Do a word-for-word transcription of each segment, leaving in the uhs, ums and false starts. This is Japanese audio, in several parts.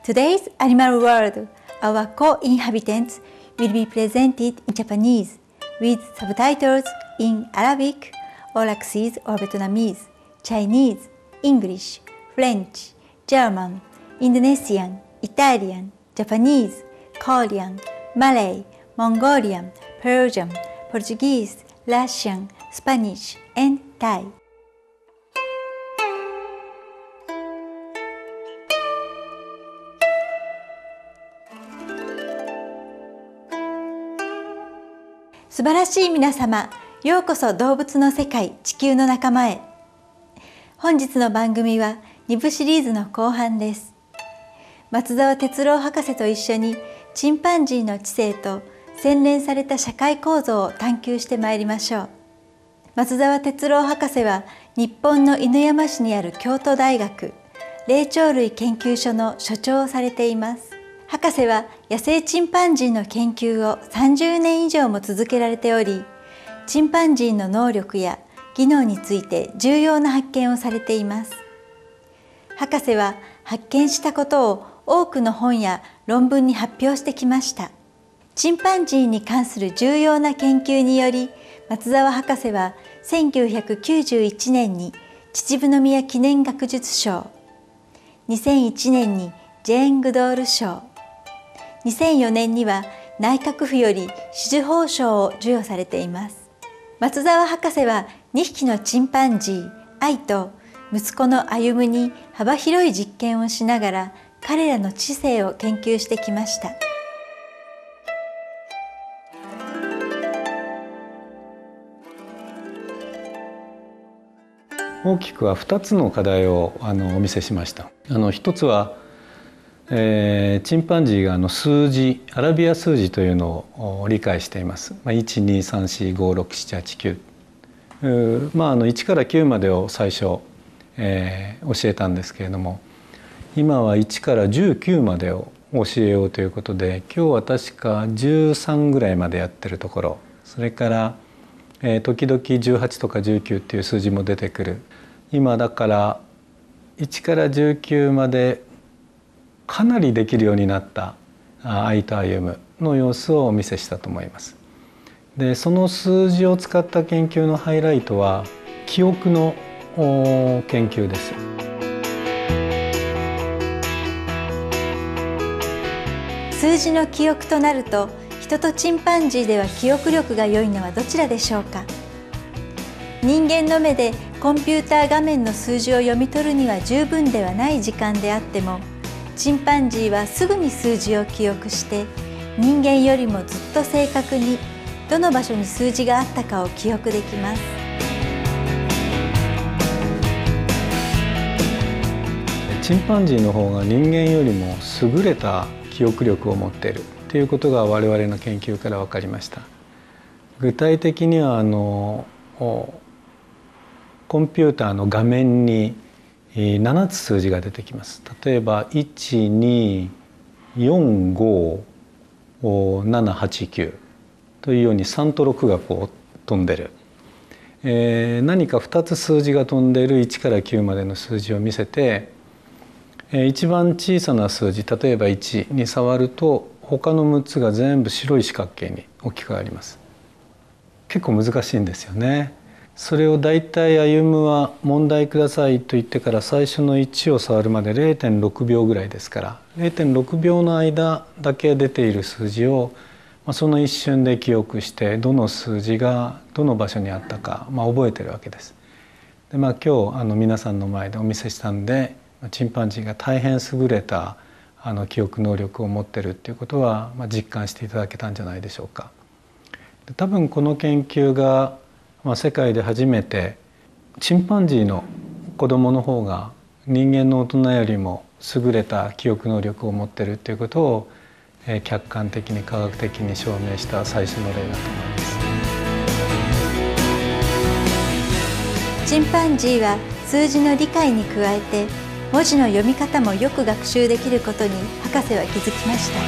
Today's Animal World, our co-inhabitants will be presented in Japanese with subtitles in Arabic, Auraxese or Vietnamese, Chinese, English, French, German, Indonesian, Italian, Japanese, Korean, Malay, Mongolian, Persian, Portuguese, Russian, Spanish, and Thai. 素晴らしい皆様、ようこそ動物の世界、地球の仲間へ。本日の番組はに部シリーズの後半です。松沢哲郎博士と一緒にチンパンジーの知性と洗練された社会構造を探求してまいりましょう。松沢哲郎博士は日本の犬山市にある京都大学霊長類研究所の所長をされています。博士は野生チンパンジーの研究をさんじゅうねん以上も続けられており、チンパンジーの能力や技能について重要な発見をされています。博士は発見したことを多くの本や論文に発表してきました。チンパンジーに関する重要な研究により、松沢博士はせんきゅうひゃくきゅうじゅういちねんに秩父宮記念学術賞、にせんいちねんにジェーン・グドール賞、にせんよねんには内閣府より紫綬褒章を授与されています。松沢博士はにひきのチンパンジー、愛と息子の歩に幅広い実験をしながら彼らの知性を研究してきました。 大きくはふたつの課題をあのお見せしました。あのひとつはえー、チンパンジーがあの数字アラビア数字というのを理解しています。まあ、いち、に、さん、し、ご、ろく、なな、はち、きゅう、まあ、あのいちからきゅうまでを最初、えー、教えたんですけれども、今はいちからじゅうきゅうまでを教えようということで、今日は確かじゅうさんぐらいまでやってるところ、それから、えー、時々じゅうはちとかじゅうきゅうっていう数字も出てくる。今だからいちからじゅうきゅうまでかなりできるようになった愛と歩の様子をお見せしたと思います。で、その数字を使った研究のハイライトは記憶の研究です。 数字の記憶となると、人とチンパンジーでは記憶力が良いのはどちらでしょうか。人間の目でコンピューター画面の数字を読み取るには十分ではない時間であっても、チンパンジーはすぐに数字を記憶して、人間よりもずっと正確にどの場所に数字があったかを記憶できます。 チンパンジーの方が人間よりも優れた記憶力を持っているということが我々の研究から分かりました。具体的にはあのコンピューターの画面にななつ数字が出てきます。例えばいち、に、よん、ご、なな、はち、きゅうというようにさんとろくがこう飛んでる、えー、何かふたつ数字が飛んでいるいちからきゅうまでの数字を見せて、えー、一番小さな数字、例えばいちに触ると他のむっつが全部白い四角形に大きくなります。結構難しいんですよね。それをだいたい歩は問題くださいと言ってから最初のいちを触るまで れいてんろくびょうぐらいですから、 れいてんろくびょうの間だけ出ている数字を、まあ、その一瞬で記憶してどの数字がどの場所にあったか、まあ、覚えてるわけです。で、まあ、今日あの皆さんの前でお見せしたんで、チンパンジーが大変優れたあの記憶能力を持ってるっていうことは、まあ、実感していただけたんじゃないでしょうか。で、多分この研究がまあ、世界で初めてチンパンジーの子供の方が人間の大人よりも優れた記憶能力を持っているということを、えー、客観的に科学的に証明した最初の例だと思います。 チンパンジーは数字の理解に加えて文字の読み方もよく学習できることに博士は気づきました。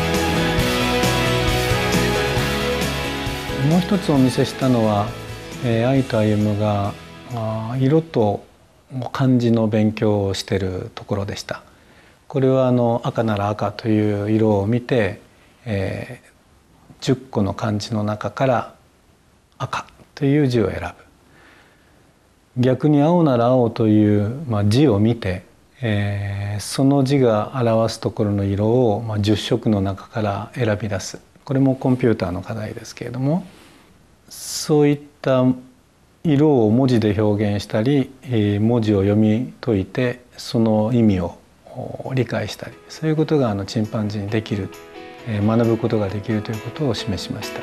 もう一つお見せしたのは、えー、愛と歩が色と漢字の勉強をしているところでした。 これはあの赤なら赤という色を見て、えー、じゅっこの漢字の中から赤という字を選ぶ。逆に青なら青という、まあ、字を見て、えー、その字が表すところの色を、まあ、じゅっしょくの中から選び出す。これもコンピューターの課題ですけれども、そういった色を文字で表現したり、文字を読み解いてその意味を理解したり、そういうことがあのチンパンジーにできる、学ぶことができるということを示しました。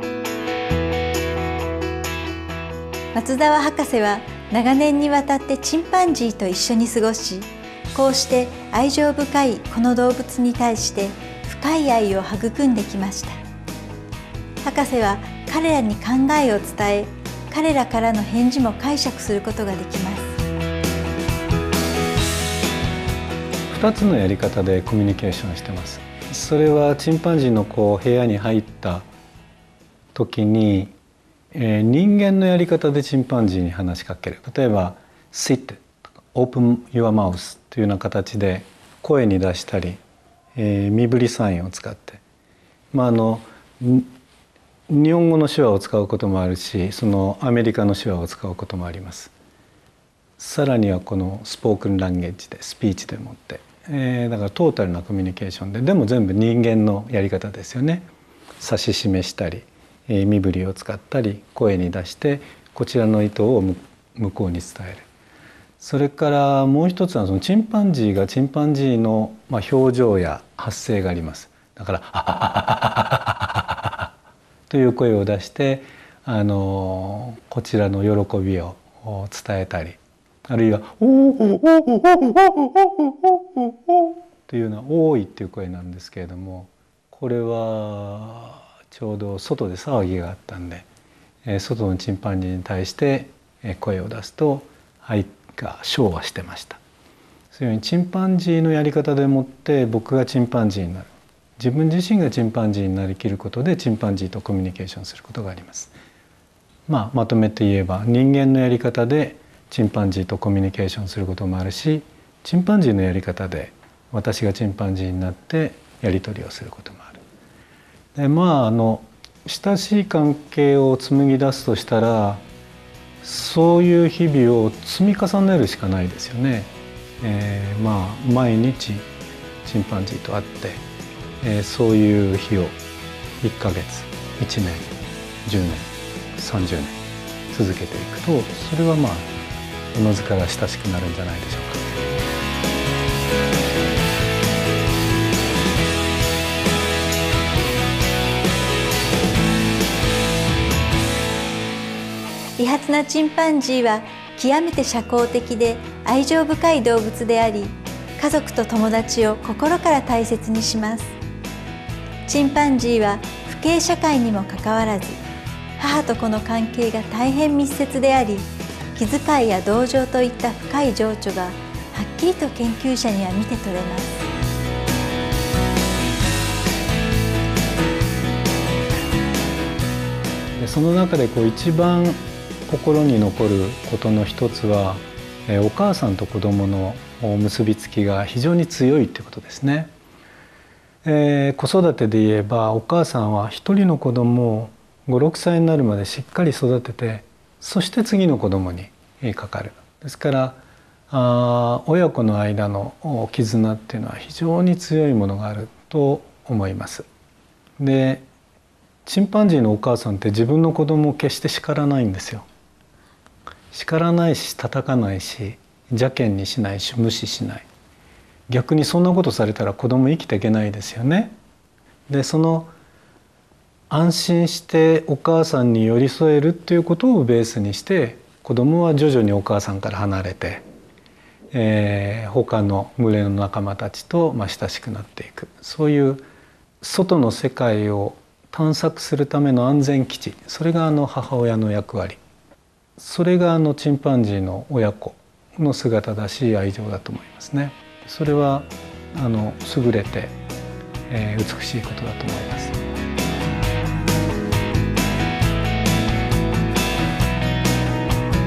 松沢博士は長年にわたってチンパンジーと一緒に過ごし、こうして愛情深いこの動物に対して深い愛を育んできました。博士は彼らに考えを伝え、彼らからの返事も解釈することができます。 ふたつのやり方でコミュニケーションしてます。それはチンパンジーのこう部屋に入った時に、えー、人間のやり方でチンパンジーに話しかける。例えば Sit, Open your mouth というような形で声に出したり、えー、身振りサインを使って、まああの日本語の手話を使うこともあるし、そのアメリカの手話を使うこともあります。さらにはこのスポークンランゲージでスピーチでもって、えー、だからトータルなコミュニケーションで、でも全部人間のやり方ですよね。指し示したり、えー、身振りを使ったり、声に出してこちらの意図を向こうに伝える。それからもう一つはそのチンパンジーがチンパンジーのまあ表情や発声があります。だから「ハハハハハハ」という声を出して、あのこちらの喜びを伝えたり、あるいは「おおおおおおおお」というのは「多い」っていう声なんですけれども、これはちょうど外で騒ぎがあったんで、外のチンパンジーに対して声を出すと相が唱和してました。そういうようにチンパンジーのやり方でもって僕がチンパンジーになる。自分自身がチンパンジーになりきることでチンパンジーとコミュニケーションすることがあります。まあ、まとめて言えば人間のやり方でチンパンジーとコミュニケーションすることもあるし、チンパンジーのやり方で私がチンパンジーになってやり取りをすることもある。でまああの親しい関係を紡ぎ出すとしたら、そういう日々を積み重ねるしかないですよね。えー、まあ毎日チンパンジーと会って、えー、そういう日をいっかげつ、いちねん、じゅうねん、さんじゅうねん続けていくと、それはまあおのずから親しくなるんじゃないでしょうか。 利発なチンパンジーは極めて社交的で愛情深い動物であり、家族と友達を心から大切にします。チンパンジーは父系社会にもかかわらず、母と子の関係が大変密接であり、気遣いや同情といった深い情緒がはっきりと研究者には見て取れます。 でその中でこう一番心に残ることの一つは、えー、お母さんと子供の結びつきが非常に強いということですね。えー、子育てで言えばお母さんは一人の子供をご、ろくさいになるまでしっかり育てて、そして次の子供にかかる。ですからあ親子の間の絆っていうのは非常に強いものがあると思います。でチンパンジーのお母さんって自分の子供を決して叱らないんですよ。叱らないし叩かないし邪険にしないし無視しない。逆にそんなことされたら子供生きていけないですよね。でその安心してお母さんに寄り添えるっていうことをベースにして、子供は徐々にお母さんから離れて、えー、他の群れの仲間たちとまあ親しくなっていく。そういう外の世界を探索するための安全基地、それがあの母親の役割、それがあのチンパンジーの親子の姿だし愛情だと思いますね。それはあの優れて、えー、美しいことだと思います。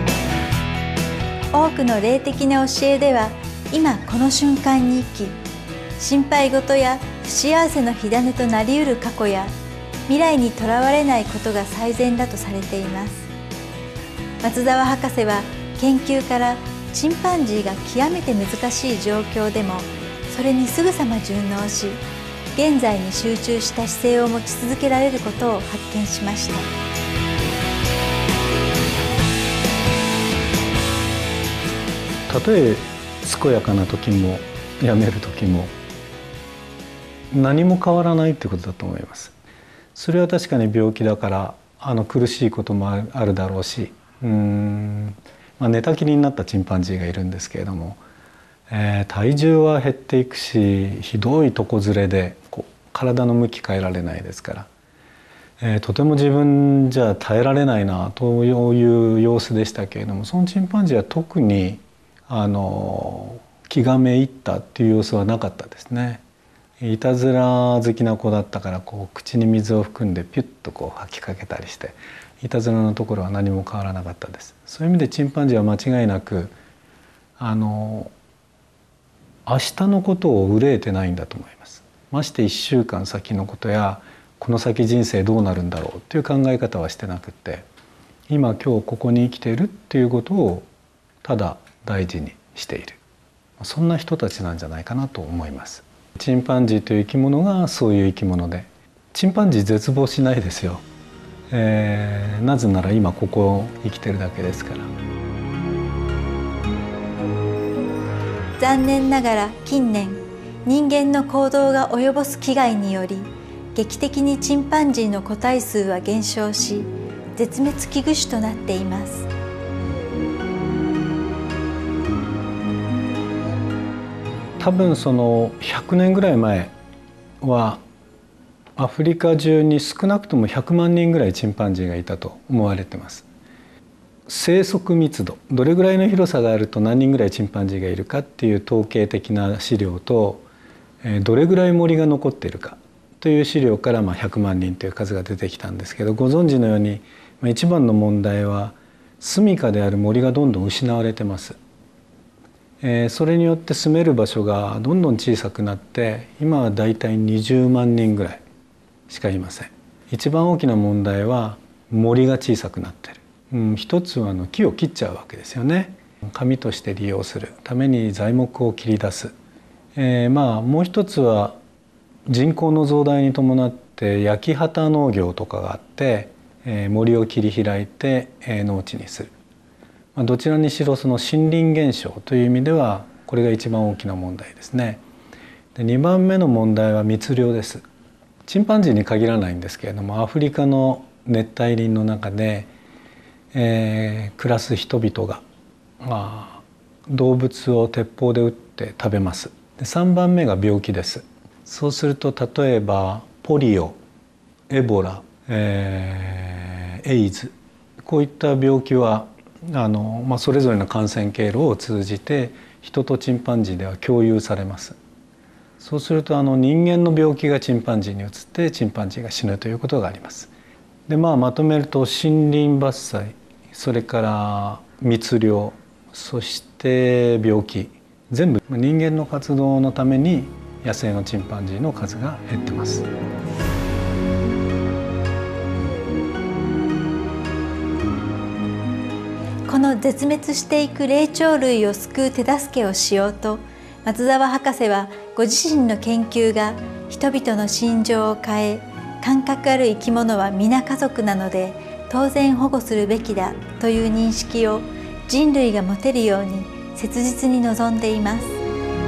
多くの霊的な教えでは、今この瞬間に生き、 心配事や不幸せの火種となりうる過去や未来にとらわれないことが最善だとされています。松沢博士は研究からチンパンジーが極めて難しい状況でもそれにすぐさま順応し、現在に集中した姿勢を持ち続けられることを発見しました。 たとえ健やかな時も病める時も何も変わらないってことだと思います。それは確かに病気だからあの苦しいこともあるだろうし、うーん、まあ、寝たきりになったチンパンジーがいるんですけれども、えー、体重は減っていくし、ひどい床ずれでこう体の向き変えられないですから、えー、とても自分じゃ耐えられないなという様子でしたけれども、そのチンパンジーは特にあの気がめいったっていう様子はなかったですね。いたずら好きな子だったから、こう口に水を含んでピュッとこう吐きかけたりして、いたずらのところは何も変わらなかったです。そういう意味でチンパンジーは間違いなくあの明日のことを憂えてないんだと思います。ましていっしゅうかん先のことやこの先人生どうなるんだろうっていう考え方はしてなくって、今今日ここに生きているっていうことをただ大事にしている、そんな人たちなんじゃないかなと思います。チンパンジーという生き物がそういう生き物で、チンパンジー絶望しないですよ。えー、なぜなら今ここを生きてるだけですから。 残念ながら近年、人間の行動が及ぼす危害により劇的にチンパンジーの個体数は減少し、絶滅危惧種となっています。 多分そのひゃくねんぐらい前はアフリカ中に少なくともひゃくまんにんぐらいチンパンジーがいたと思われています。生息密度、どれぐらいの広さがあると何人ぐらいチンパンジーがいるかっていう統計的な資料と、どれぐらい森が残っているかという資料からまあひゃくまんにんという数が出てきたんですけど、ご存知のように一番の問題は住処である森がどんどん失われてます。それによって住める場所がどんどん小さくなって、今はだいたいにじゅうまんにんぐらいしかいません。一番大きな問題は森が小さくなっている。うん、一つはあの木を切っちゃうわけですよね。紙として利用するために材木を切り出す。えー、まあもう一つは人口の増大に伴って焼き畑農業とかがあって、えー、森を切り開いて、えー、農地にする。どちらにしろその森林減少という意味ではこれが一番大きな問題ですね。でにばんめの問題は密猟です。チンパンジーに限らないんですけれども、アフリカの熱帯林の中で、えー、暮らす人々が、まあ、動物を鉄砲で撃って食べます。でさんばんめが病気です。そうすると例えばポリオ、エボラ、えー、エイズ、こういった病気はあの、まあ、それぞれの感染経路を通じて人とチンパンジーでは共有されます。そうするとあの人間の病気がチンパンジーに移ってチンパンジーが死ぬということがあります。で、まあ、まとめると森林伐採、それから密猟、そして病気、全部人間の活動のために野生のチンパンジーの数が減ってます。 この絶滅していく霊長類を救う手助けをしようと、松沢博士はご自身の研究が人々の心情を変え、感覚ある生き物は皆家族なので当然保護するべきだという認識を人類が持てるように切実に望んでいます。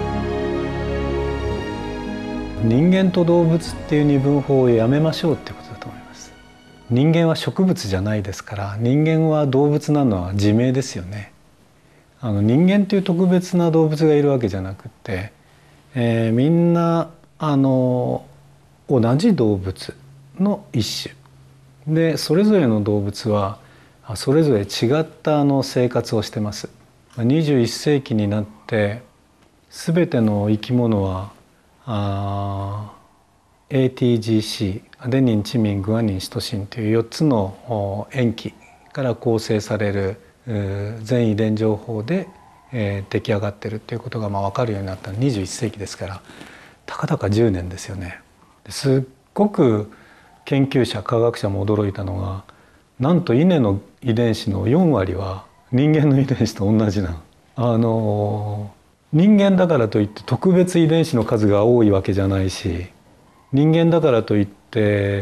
人間と動物っていう二分法をやめましょうってことだと思います。人間は植物じゃないですから、人間は動物なのは自明ですよね。あの人間という特別な動物がいるわけじゃなくて、えー、みんなあの同じ動物の一種で、それぞれの動物はそれぞれ違ったあの生活をしてます。にじゅういっせいきになって全ての生き物はあ エーティージーシー アデニン、チミン、グアニン、シトシンというよっつの塩基から構成される全遺伝情報で、えー、出来上がっているということがまあ分かるようになったのはにじゅういっせいきですから、 たかだかじゅうねんですよね。すっごく研究者科学者も驚いたのが、なんと稲の遺伝子のよんわりは人間の遺伝子と同じなの。あの人間だからといって特別遺伝子の数が多いわけじゃないし、人間だからといって、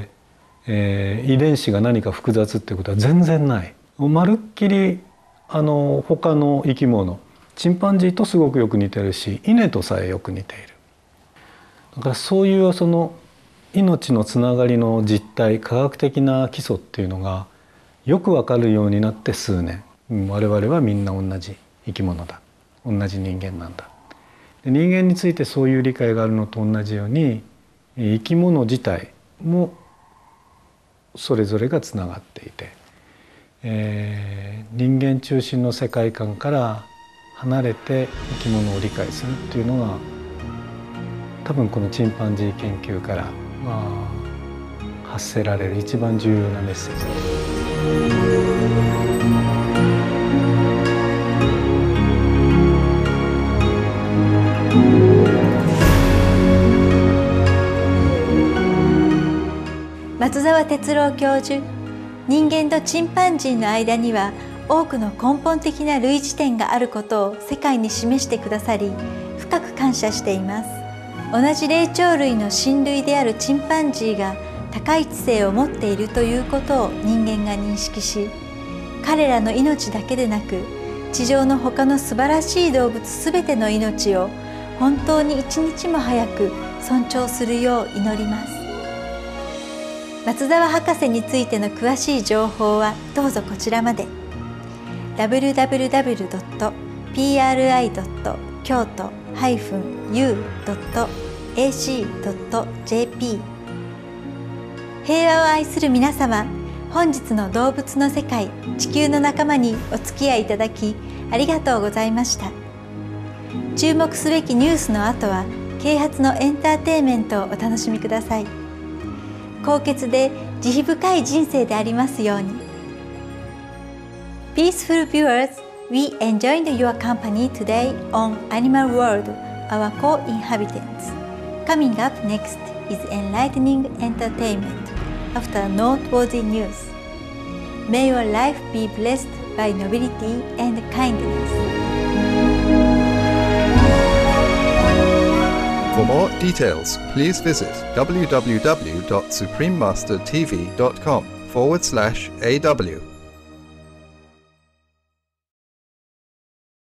えー、遺伝子が何か複雑ってことは全然ない。まるっきりあの他の生き物、チンパンジーとすごくよく似てるし、稲とさえよく似ている。だからそういうその命のつながりの実態、科学的な基礎っていうのがよくわかるようになって数年、我々はみんな同じ生き物だ、同じ人間なんだ。で、人間についてそういう理解があるのと同じように、生き物自体もそれぞれがつながっていて、えー、人間中心の世界観から離れて生き物を理解するっていうのが、多分このチンパンジー研究から、まあ、発せられる一番重要なメッセージです。 松沢哲郎教授、人間とチンパンジーの間には多くの根本的な類似点があることを世界に示してくださり、深く感謝しています。同じ霊長類の親類であるチンパンジーが高い知性を持っているということを人間が認識し、彼らの命だけでなく地上の他の素晴らしい動物すべての命を本当に一日も早く尊重するよう祈ります。松沢博士についての詳しい情報はどうぞこちらまで。ダブリューダブリューダブリュードットピーアールアイドット京都ハイフンユードットエーシードットジェーピー。 平和を愛する皆様、本日の動物の世界、地球の仲間にお付き合いいただきありがとうございました。注目すべきニュースの後は啓発のエンターテインメントをお楽しみください。高潔で慈悲深い人生でありますように。 Peaceful viewers, we enjoyed your company today on Animal World, our co-inhabitants. Coming up next is enlightening entertainment after noteworthy news. May your life be blessed by nobility and kindness. For more details, please visit w w w dot supreme master t v dot com forward slash A W.